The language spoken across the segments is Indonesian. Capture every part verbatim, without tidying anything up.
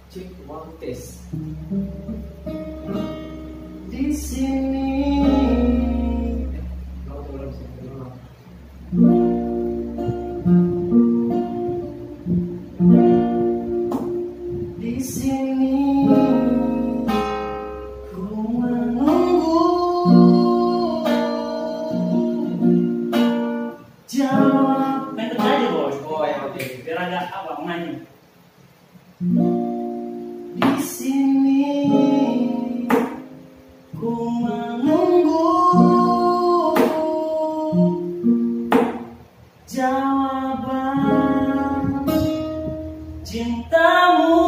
Cek one test. Di sini. Kalau belum sih, belum. Di sini ku menunggu jawab. Main terus aja boy. Oh ya oke. Biar agak apa menyanyi. Di sini ku menunggu jawaban cintamu.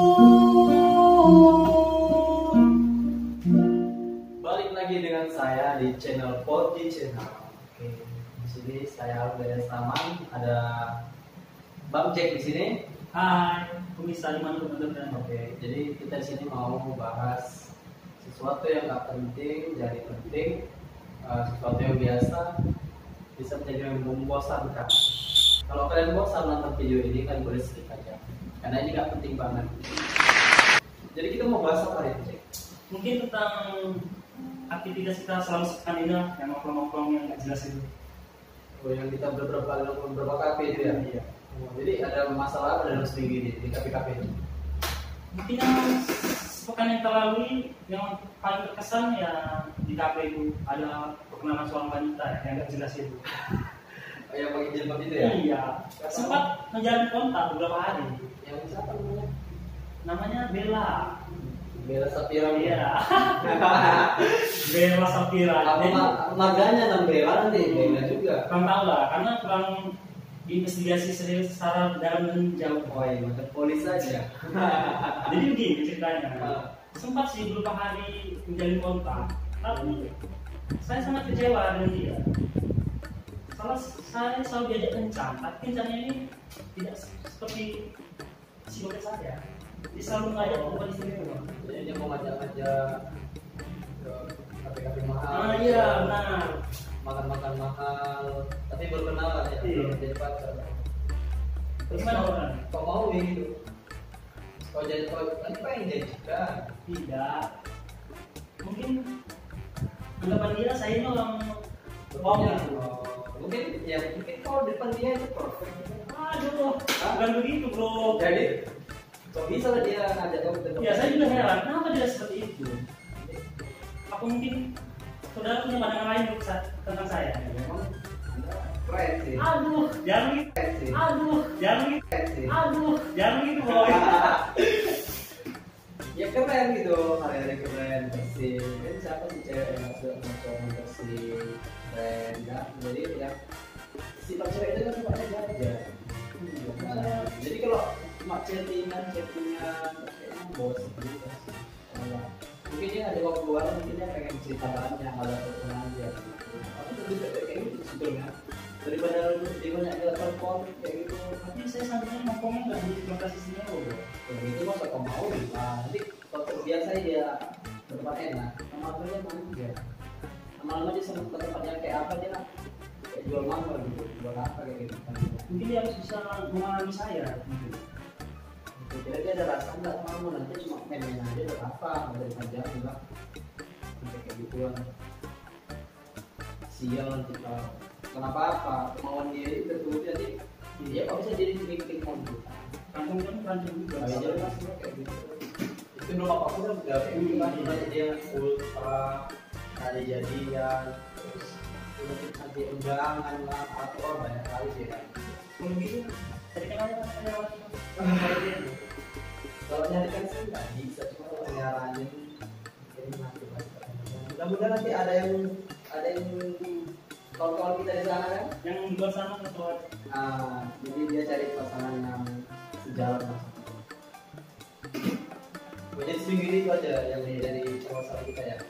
Balik lagi dengan saya di channel Poti Channel. Oke, di sini saya Alvin Taman, ada Bang Jack di sini. Hai, pemirsa di mana teman-teman. Oke, jadi kita di sini mau bahas sesuatu yang nggak penting jadi penting, uh, sesuatu yang biasa bisa menjadi yang membosankan. Kalau kalian bosan nonton video ini, kalian boleh skip aja, karena ini nggak penting banget. Jadi kita mau bahas apa hari ini, Jack? Mungkin tentang aktivitas kita selama sepekan ini lah, yang nongkrong-nongkrong yang nggak jelas itu. Oh, yang kita beberapa kali nongkrong beberapa kafe itu ya? Iya. Oh, jadi ada masalah apa dalam seminggu ini di kafe-kafe ini? Mungkin yang sepekan yang terlalui yang paling berkesan ya di kafe itu ada perkenalan seorang wanita ya, yang nggak jelas itu. Oh, yang pakai jilbab itu ya? Iya. Sempat menjalin kontak beberapa hari. Yang siapa namanya? Namanya Bella. Bella Sapira. Iya. Bella Sapira. Apa Jadi, ma- marganya dan Bella nanti Bella juga. kurang tahu lah, karena kurang investigasi serius secara dalam dan jauh. Oh iya, macam polis saja. Jadi begini ceritanya. Ah. Sempat sih beberapa hari menjalin kontak, tapi saya sangat kecewa dengan dia. Salah saya selalu diajak kencan, tapi kencannya ini tidak seperti si bokeh saya. Dia selalu mengajak ke tempat istimewa. Jadi dia mau ngajak-ngajak ke kafe-kafe mahal. Ah iya benar. Makan-makan mahal, tapi berkenalan ya, Iya. belum jadi pacar. Terus Gimana, kok- Bang? kok mau ya gitu? Kau jadi kau kan pengen jadi juga. Tidak. Mungkin anggapan dia saya ini orang bohong Ya, gitu. oh, mungkin ya mungkin kalau di depan dia itu perfect. Aduh, bukan begitu bro. Jadi kok bisa lah dia ngajak kau ke tempat? Ya saya juga heran, kenapa dia seperti itu? Apa mungkin saudara punya pandangan lain untuk sa- tentang saya? Memang Anda keren sih. Aduh, jangan gitu. Keren sih. Aduh, jangan gitu. Keren sih. Aduh, jangan gitu boy. Ya keren gitu, hari-hari keren, bersih. Kan siapa sih cewek yang nggak suka sama cowok yang bersih, keren, ya? Jadi ya sifat cewek itu kan sifatnya aja. Nah, jadi kalau cuma chattingan, chattingan, kayaknya bosan juga sih. Kalau mungkin dia ada waktu luang, mungkin dia pengen cerita banyak, ada pertemuan aja. Aku tuh juga kayak gitu sebetulnya. Daripada dia banyak dia telepon kayak gitu. Tapi saya seandainya ngomongnya nggak di lokasi istimewa bro. Kalau gitu masa kau mau nah, nanti kalau terbiasa dia bertempat enak, lama-lama dia mau juga. Lama-lama dia sama ke tempat yang kayak apa dia kayak jual mangga gitu, jual apa kayak gitu. Mungkin dia harus bisa mengalami saya. Gitu. Kira dia ada rasa nggak sama kamu nanti cuma main-main aja udah apa, nggak dari panjang juga. Sampai kayak gituan. Sial nanti kalau kenapa apa kemauan dia itu tertutup jadi dia kok bisa jadi meeting mau gitu. Kampung kan rancang juga. Kayak jadi masih kayak gitu. Itu belum apa apa udah kayak gitu kan, nanti dia ultra, ada jadian, terus nanti undangan lah atau banyak kali sih kan. Kalau gitu, tadi kan ada ada Kalau nyarikan sih nggak bisa, cuma kalau nyaranin jadi nanti pasti. Mudah-mudahan nanti ada yang ada yang kawan-kawan kita di sana kan. yang di luar sana atau Nah, jadi dia cari pasangan yang sejalan mas. Jadi seminggu ini itu aja yang dari masalah kita ya.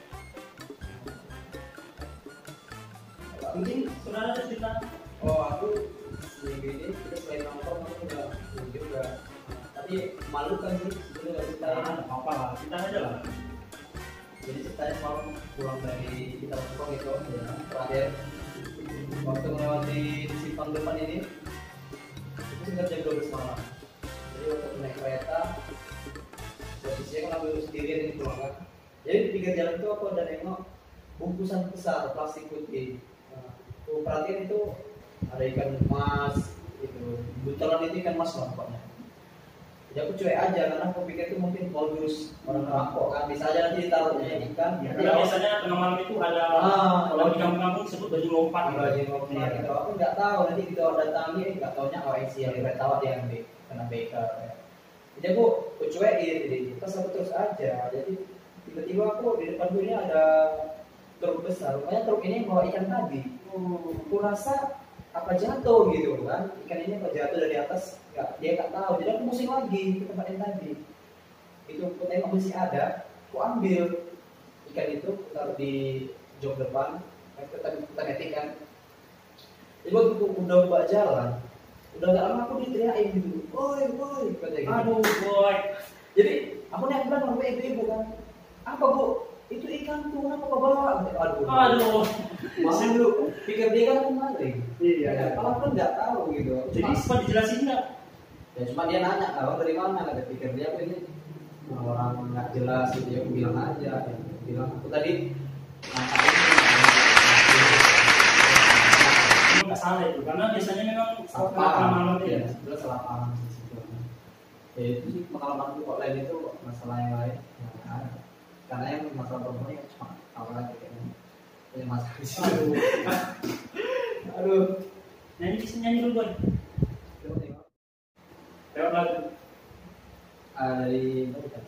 mungkin saudara ada cerita. Oh aku seminggu ini kita selain nongkrong aku udah mungkin udah. Tapi malu kan sih sebelum nggak ceritain. Nah, apa lah, kita aja lah. Jadi ceritanya semalam pulang dari kita nongkrong itu ya, terakhir waktu melewati simpang depan ini itu sekitar jam dua belas malam. Jadi waktu naik kereta sendirian itu kan. Jadi di pinggir jalan itu aku ada nengok bungkusan besar plastik putih. Nah, aku perhatiin itu ada ikan emas, itu buntelan itu ikan emas nampaknya. Jadi aku cuek aja karena aku pikir itu mungkin modus orang rampok kan, bisa aja nanti ditaruhnya ikan. Ya, karena biasanya tengah malam itu ada Ah, kalau di kampung-kampung disebut baju lompat. Baju lompat gitu. Aku nggak tahu nanti kita datangi, eh, nggak taunya O S C yang tahu dia yang kena beker. Ya. Jadi aku aku cuekin, jadi pas aku terus aja. Jadi tiba-tiba aku di depan gue ini ada truk besar, rupanya truk ini bawa ikan tadi. Oh. Aku rasa apa jatuh gitu kan, ikan ini apa jatuh dari atas, nggak, dia nggak tahu. Jadi aku pusing lagi ke tempat yang tadi. Itu aku tengok masih ada, aku ambil ikan itu, aku taruh di jok depan, kita kita netik kan. Jadi waktu aku udah buat jalan, udah nggak lama aku diteriakin gitu, woi woi, katanya gitu. Aduh, boy. Jadi aku naik bilang sama ibu-ibu kan, apa bu? Itu ikan tuh kenapa kau bawa? Aduh, Aduh. malu. Pikir dia kan aku maling. Iya. Ya, kalau kan nggak tahu gitu. Jadi Cuma, sempat dijelasin nggak? ya cuma dia nanya, abang dari mana? Kata pikir dia aku ini orang nggak jelas gitu. Ya, aku bilang aja, ya, aku bilang aku tadi nangkap Memang nggak salah itu, karena biasanya memang salah tengah paham. malam Ya, ya. sebenarnya salah paham sih sebetulnya. Ya itu sih pengalamanku kok lain itu masalah yang lain. Nah, karena yang masalah perempuan ya cuma awal aja kayaknya. Ini masalah di situ. Aduh. Aduh. Nyanyi bisa nyanyi dulu boy. Coba tengok. Lewat lagu. Ah, dari apa bukan?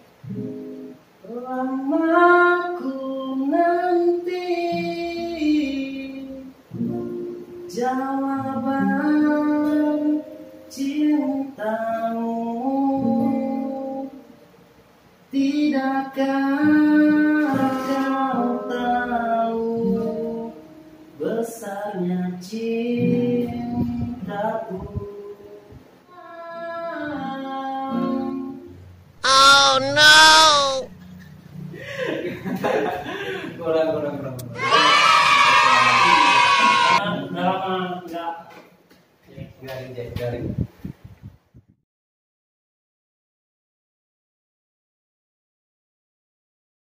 Lama ku nanti jawaban cintamu, tidakkah kau tahu besarnya cintaku. Kurang, kurang, kurang. Karena udah lama nggak Garing, Jack, garing.